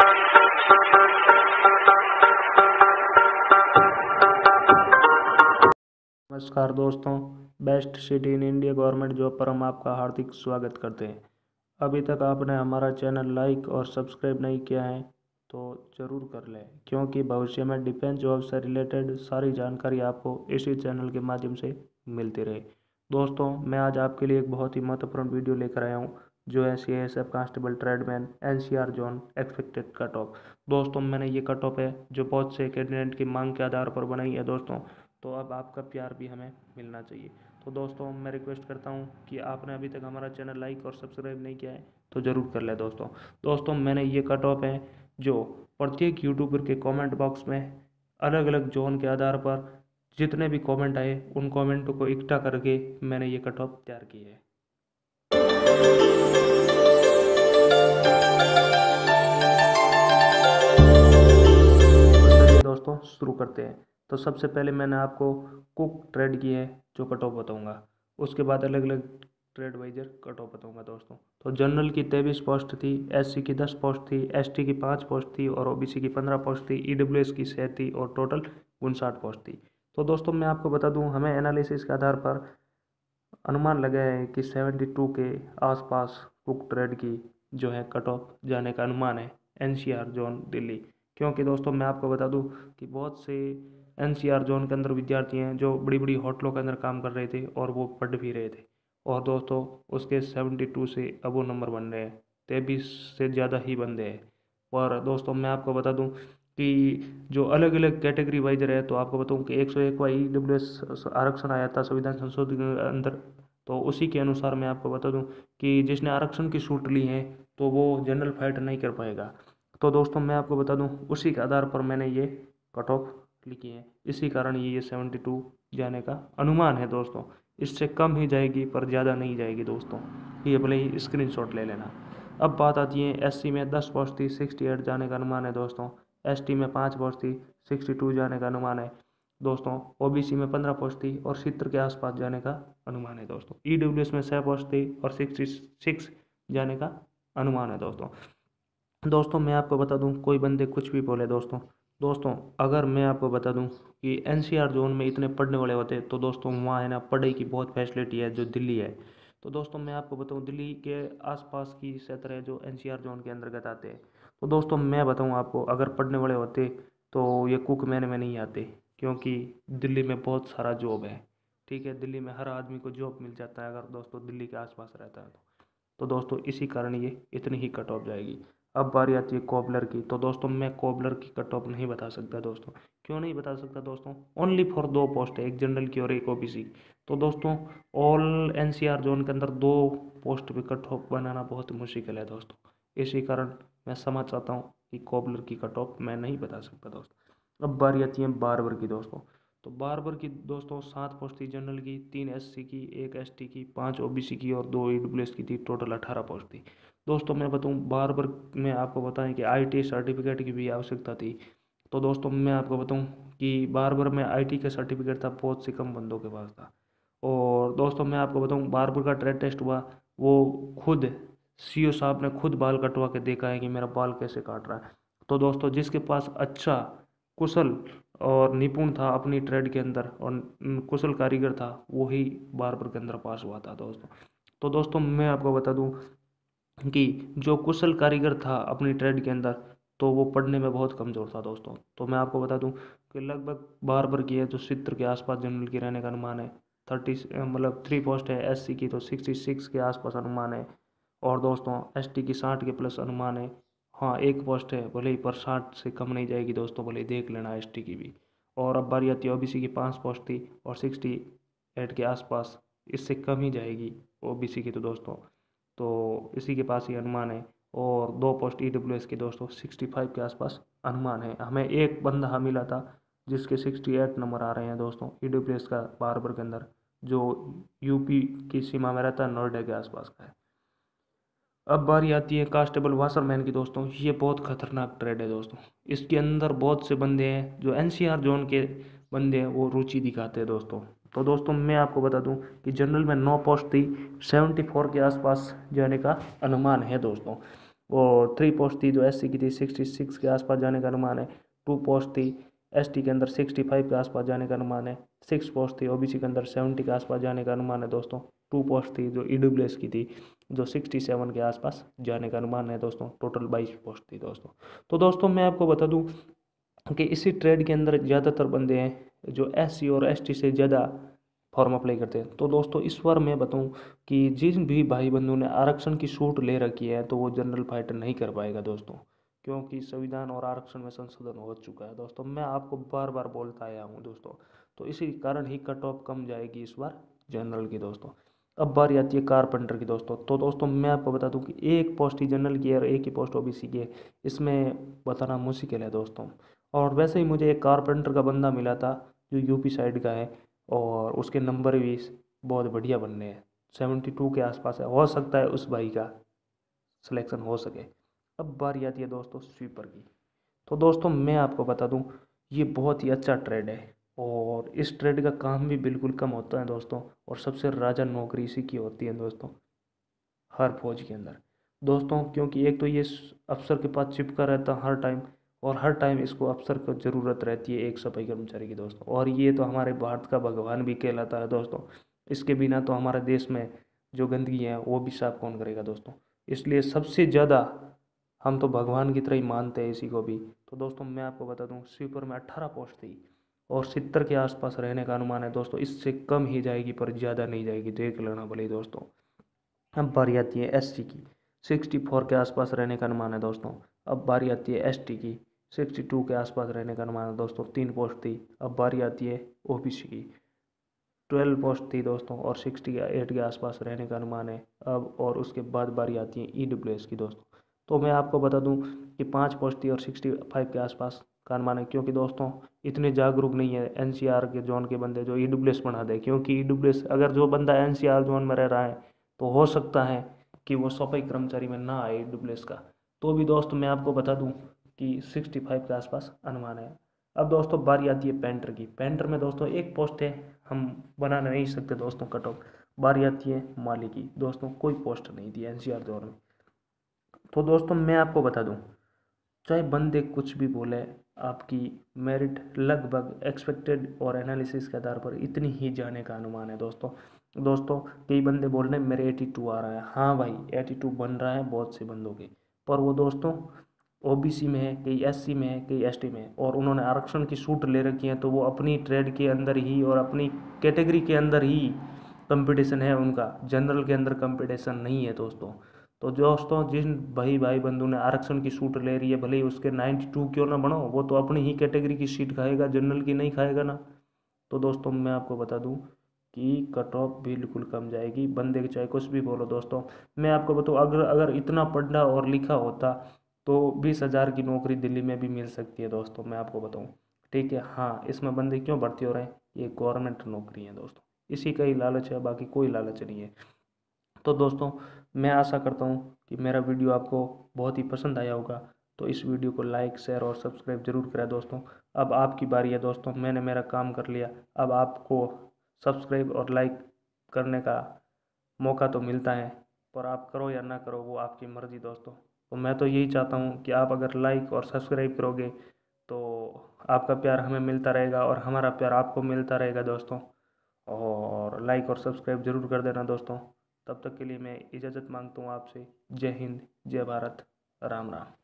नमस्कार दोस्तों, best city in India government job पर हम आपका हार्दिक स्वागत करते हैं। अभी तक आपने हमारा चैनल लाइक और सब्सक्राइब नहीं किया है तो ज़रूर कर लें, क्योंकि भविष्य में डिफेंस जॉब से रिलेटेड सारी जानकारी आपको इसी चैनल के माध्यम से मिलती रहे। दोस्तों, मैं आज आपके लिए एक बहुत ही महत्वपूर्ण वीडियो लेकर आया हूँ, जो है CISF constable tradesman NCR zone expected cut off. दोस्तों, मैंने ये कट ऑफ है जो बहुत से कैंडिडेट की मांग के आधार पर बनाई है दोस्तों, तो अब आपका प्यार भी हमें मिलना चाहिए। तो दोस्तों, मैं रिक्वेस्ट करता हूँ कि आपने अभी तक हमारा चैनल लाइक और सब्सक्राइब नहीं किया है तो ज़रूर कर लें। दोस्तों मैंने ये कट ऑफ है जो प्रत्येक यूट्यूबर के कमेंट बॉक्स में अलग अलग जोन के आधार पर जितने भी कमेंट आए उन कमेंटों को इकट्ठा करके मैंने ये कट ऑफ तैयार की है। चलिए दोस्तों, शुरू करते हैं। तो सबसे पहले मैंने आपको कुक ट्रेड की है जो कट ऑफ बताऊँगा, उसके बाद अलग अलग ट्रेड वाइजर कट ऑफ बताऊँगा दोस्तों। तो जनरल की 23 पोस्ट थी, SC की 10 पोस्ट थी, ST की 5 पोस्ट थी और OBC की 15 पोस्ट थी, EWS की 6 थी और टोटल 59 पोस्ट थी। तो दोस्तों मैं आपको बता दूं, हमें एनालिसिस के आधार पर अनुमान लगाया है कि 72 के आसपास कुक ट्रेड की जो है कट ऑफ जाने का अनुमान है NCR जोन दिल्ली। क्योंकि दोस्तों मैं आपको बता दूं कि बहुत से NCR जोन के अंदर विद्यार्थी हैं जो बड़ी बड़ी होटलों के अंदर काम कर रहे थे और वो पढ़ भी रहे थे, और दोस्तों उसके 72 से अब वो नंबर बन रहे हैं, 23 से ज़्यादा ही बंदे हैं। और दोस्तों मैं आपको बता दूं कि जो अलग अलग कैटेगरी वाइज रहे, तो आपको बताऊं कि 101वां EWS आरक्षण आया था संविधान संशोधन के अंदर, तो उसी के अनुसार मैं आपको बता दूं कि जिसने आरक्षण की छूट ली है तो वो जनरल फाइट नहीं कर पाएगा। तो दोस्तों मैं आपको बता दूं उसी के आधार पर मैंने ये कट ऑफ लिखी है, इसी कारण ये 72 जाने का अनुमान है दोस्तों। इससे कम ही जाएगी पर ज़्यादा नहीं जाएगी दोस्तों, ये भले ही स्क्रीनशॉट ले लेना। अब बात आती है SC में 10 पोस्ट थी, 68 जाने का अनुमान है दोस्तों। ST में 5 पोस्ट थी, 62 जाने का अनुमान है दोस्तों। OBC में 15 पोस्ट थी और 70 के आसपास जाने का अनुमान है दोस्तों। EWS में 6 पोस्ट थी और 66 जाने का अनुमान है दोस्तों मैं आपको बता दूं, कोई बंदे कुछ भी बोले दोस्तों अगर मैं आपको बता दूं कि NCR जोन में इतने पढ़ने वाले होते तो दोस्तों वहाँ है ना पढ़ाई की बहुत फैसिलिटी है जो दिल्ली है। तो दोस्तों मैं आपको बताऊं दिल्ली के आसपास की क्षेत्र है जो NCR जोन के अंतर्गत आते हैं। तो दोस्तों मैं बताऊं आपको, अगर पढ़ने वाले होते तो ये कुक मैन में नहीं आते, क्योंकि दिल्ली में बहुत सारा जॉब है। ठीक है, दिल्ली में हर आदमी को जॉब मिल जाता है अगर दोस्तों दिल्ली के आसपास रहता है तो दोस्तों इसी कारण ये इतनी ही कट ऑफ जाएगी। अब बारी आती है कोबलर की। तो दोस्तों मैं कोबलर की कट ऑफ नहीं बता सकता दोस्तों। क्यों नहीं बता सकता दोस्तों? ओनली फॉर 2 पोस्ट है, एक जनरल की और एक OBC। तो दोस्तों ऑल NCR जोन के अंदर 2 पोस्ट पे कट ऑफ बनाना बहुत मुश्किल है दोस्तों। इसी कारण मैं समझ चाहता हूँ कि कोबलर की कट ऑफ मैं नहीं बता सकता दोस्तों। अब बारी आती है बारबर की दोस्तों। तो बारबर की दोस्तों 7 पोस्ट थी जनरल की, 3 SC की, 1 ST की, 5 OBC की और 2 EWS की थी, टोटल 18 पोस्ट थी दोस्तों। मैं बताऊं बारबर में आपको बताएं कि IT सर्टिफिकेट की भी आवश्यकता थी। तो दोस्तों मैं आपको बताऊं कि बारबर में IT का सर्टिफिकेट था, बहुत से कम बंदों के पास था। और दोस्तों मैं आपको बताऊं बारबर का ट्रेड टेस्ट हुआ, वो खुद CO साहब ने खुद बाल कटवा के देखा है कि मेरा बाल कैसे काट रहा है। तो दोस्तों जिसके पास अच्छा कुशल और निपुण था अपनी ट्रेड के अंदर और कुशल कारीगर था, वही बारबर के अंदर पास हुआ था दोस्तों। तो दोस्तों मैं आपको बता दूं कि जो कुशल कारीगर था अपनी ट्रेड के अंदर, तो वो पढ़ने में बहुत कमज़ोर था दोस्तों। तो मैं आपको बता दूं कि लगभग बारबर की है जो 70 के आसपास जनरल की रहने का अनुमान है। 30 मतलब 3 पोस्ट है SC की, तो 66 के आसपास अनुमान है। और दोस्तों ST की 60 के प्लस अनुमान है। हाँ एक पोस्ट है, भले ही पर 60 से कम नहीं जाएगी दोस्तों, भले ही देख लेना ST की भी। और अब बारी आती है OBC की 5 पोस्ट थी और 68 के आसपास, इससे कम ही जाएगी OBC की तो दोस्तों, तो इसी के पास ही अनुमान है। और 2 पोस्ट EWS की दोस्तों 65 के आसपास अनुमान है। हमें एक बंदा मिला था जिसके 68 नंबर आ रहे हैं दोस्तों EWS का बारबर के अंदर, जो यूपी की सीमा में रहता है, नोएडा के आसपास का है। अब बारी आती है कांस्टेबल वाशरमैन की दोस्तों। ये बहुत खतरनाक ट्रेड है दोस्तों, इसके अंदर बहुत से बंदे हैं जो NCR जोन के बंदे हैं वो रुचि दिखाते हैं दोस्तों। तो दोस्तों मैं आपको बता दूं कि जनरल में 9 पोस्ट थी, 74 के आसपास जाने का अनुमान है दोस्तों। और 3 पोस्ट थी जो एससी की थी 66 के आसपास जाने का अनुमान है। 2 पोस्ट थी एसटी के अंदर 65 के आसपास जाने का अनुमान है। 6 पोस्ट थी ओबीसी के अंदर 70 के आसपास जाने का अनुमान है दोस्तों। 2 पोस्ट थी जो ईडब्ल्यूएस की थी जो 67 के आसपास जाने का अनुमान है दोस्तों। टोटल 22 पोस्ट थी दोस्तों। तो दोस्तों मैं आपको बता दूं कि इसी ट्रेड के अंदर ज़्यादातर बंदे हैं जो एससी और एसटी से ज़्यादा फॉर्म अप्लाई करते हैं। तो दोस्तों इस बार मैं बताऊं कि जिन भी भाई बंधुओं ने आरक्षण की छूट ले रखी है तो वो जनरल फाइटर नहीं कर पाएगा दोस्तों, क्योंकि संविधान और आरक्षण में संशोधन हो चुका है दोस्तों। मैं आपको बार बार बोलता आया हूँ दोस्तों। तो इसी कारण ही कट ऑफ कम जाएगी इस बार जनरल की दोस्तों। अब बारी आती है कारपेंटर की दोस्तों। तो दोस्तों मैं आपको बता दूं कि एक पोस्ट ही जनरल की है और एक ही पोस्ट ओबीसी की है। इसमें बताना मुश्किल है दोस्तों। और वैसे ही मुझे एक कारपेंटर का बंदा मिला था जो यूपी साइड का है और उसके नंबर भी बहुत बढ़िया बनने हैं। 72 के आसपास है, हो सकता है उस भाई का सिलेक्शन हो सके। अब बारी आती है दोस्तों स्वीपर की। तो दोस्तों मैं आपको बता दूं ये बहुत ही अच्छा ट्रेड है और इस ट्रेड का काम भी बिल्कुल कम होता है दोस्तों। और सबसे राजा नौकरी इसी की होती है दोस्तों हर फौज के अंदर दोस्तों, क्योंकि एक तो ये अफसर के पास चिपका रहता हर टाइम और हर टाइम इसको अफसर को ज़रूरत रहती है एक सफाई कर्मचारी की दोस्तों। और ये तो हमारे भारत का भगवान भी कहलाता है दोस्तों। इसके बिना तो हमारे देश में जो गंदगी है वो भी साफ कौन करेगा दोस्तों। इसलिए सबसे ज़्यादा हम तो भगवान की तरह ही मानते हैं इसी को भी। तो दोस्तों मैं आपको बता दूं स्वीपर में 18 पोस्ट थी और 70 के आसपास रहने का अनुमान है दोस्तों। इससे कम ही जाएगी पर ज़्यादा नहीं जाएगी, देख लेना भले ही दोस्तों। अब बारी आती है एसटी की। 64 के आसपास रहने का अनुमान है दोस्तों। अब बारी आती है एसटी की। 62 के आसपास रहने का अनुमान है दोस्तों। 3 पोस्ट थी। अब बारी आती है ओबीसी की। 12 पोस्ट थी दोस्तों और 68 के आसपास रहने का अनुमान है अब। और उसके बाद बारी आती है ईडब्ल्यूएस की दोस्तों। तो मैं आपको बता दूं कि 5 पोस्ट थी और 65 के आसपास का अनुमान है, क्योंकि दोस्तों इतने जागरूक नहीं है एनसीआर के जोन के बंदे जो ईडब्ल्यूएस बना दे। क्योंकि ईडब्ल्यूएस अगर जो बंदा एनसीआर जोन में रह रहा है तो हो सकता है कि वो सफाई कर्मचारी में ना आए ईडब्ल्यूएस का। तो भी दोस्त मैं आपको बता दूं कि 65 के आसपास अनुमान है। अब दोस्तों बारी आती है पेंटर की। पेंटर में दोस्तों एक पोस्ट है, हम बना नहीं सकते दोस्तों कट ऑफ। बारी आती है माली की दोस्तों, कोई पोस्ट नहीं थी एनसीआर दौर में। तो दोस्तों मैं आपको बता दूं चाहे बंदे कुछ भी बोले, आपकी मेरिट लगभग एक्सपेक्टेड और एनालिसिस के आधार पर इतनी ही जाने का अनुमान है दोस्तों। दोस्तों कई बंदे बोल रहे हैं मेरे 82 आ रहा है। हाँ भाई 82 बन रहा है बहुत से बंदों के, पर वो दोस्तों ओबीसी में है, कई एससी में है, कई एसटी में है और उन्होंने आरक्षण की छूट ले रखी है। तो वो अपनी ट्रेड के अंदर ही और अपनी कैटेगरी के अंदर ही कंपटीशन है उनका, जनरल के अंदर कंपटीशन नहीं है दोस्तों। तो दोस्तों जिन भाई भाई बंधु ने आरक्षण की छूट ले रही है भले ही उसके 92 क्यों ना बनो, वो तो अपनी ही कैटेगरी की सीट खाएगा, जनरल की नहीं खाएगा ना। तो दोस्तों मैं आपको बता दूं कि कट ऑफ बिल्कुल कम जाएगी, बंदे के चाहे कुछ भी बोलो दोस्तों। मैं आपको बताऊं अगर अगर इतना पढ़ा और लिखा होता तो 20,000 की नौकरी दिल्ली में भी मिल सकती है दोस्तों, मैं आपको बताऊं। ठीक है, हाँ इसमें बंदे क्यों भर्ती हो रहे हैं, ये गवर्नमेंट नौकरी है दोस्तों, इसी का ही लालच है, बाकी कोई लालच नहीं है। तो दोस्तों मैं आशा करता हूँ कि मेरा वीडियो आपको बहुत ही पसंद आया होगा। तो इस वीडियो को लाइक शेयर और सब्सक्राइब जरूर करें दोस्तों। अब आपकी बारी है दोस्तों, मैंने मेरा काम कर लिया। अब आपको सब्सक्राइब और लाइक करने का मौका तो मिलता है, पर आप करो या ना करो वो आपकी मर्ज़ी दोस्तों। तो मैं तो यही चाहता हूँ कि आप अगर लाइक और सब्सक्राइब करोगे तो आपका प्यार हमें मिलता रहेगा और हमारा प्यार आपको मिलता रहेगा दोस्तों। और लाइक और सब्सक्राइब जरूर कर देना दोस्तों। तब तक के लिए मैं इजाज़त मांगता हूँ आपसे। जय हिंद, जय भारत, राम राम।